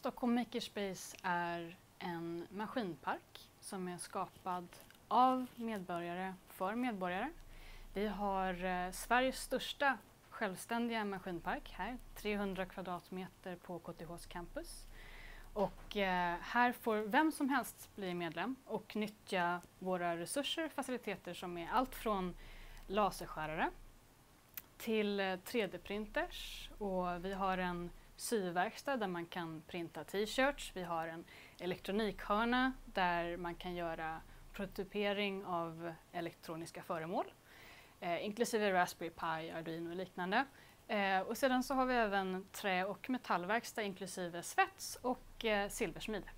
Stockholm Makerspace är en maskinpark som är skapad av medborgare för medborgare. Vi har Sveriges största självständiga maskinpark här, 300 kvadratmeter på KTHs campus. Och här får vem som helst bli medlem och nyttja våra resurser, faciliteter som är allt från laserskärare till 3D-printers, och vi har en syverkstad där man kan printa t-shirts. Vi har en elektronikhörna där man kan göra prototypering av elektroniska föremål, inklusive Raspberry Pi, Arduino och liknande. Och sedan så har vi även trä- och metallverkstad inklusive svets och silversmide.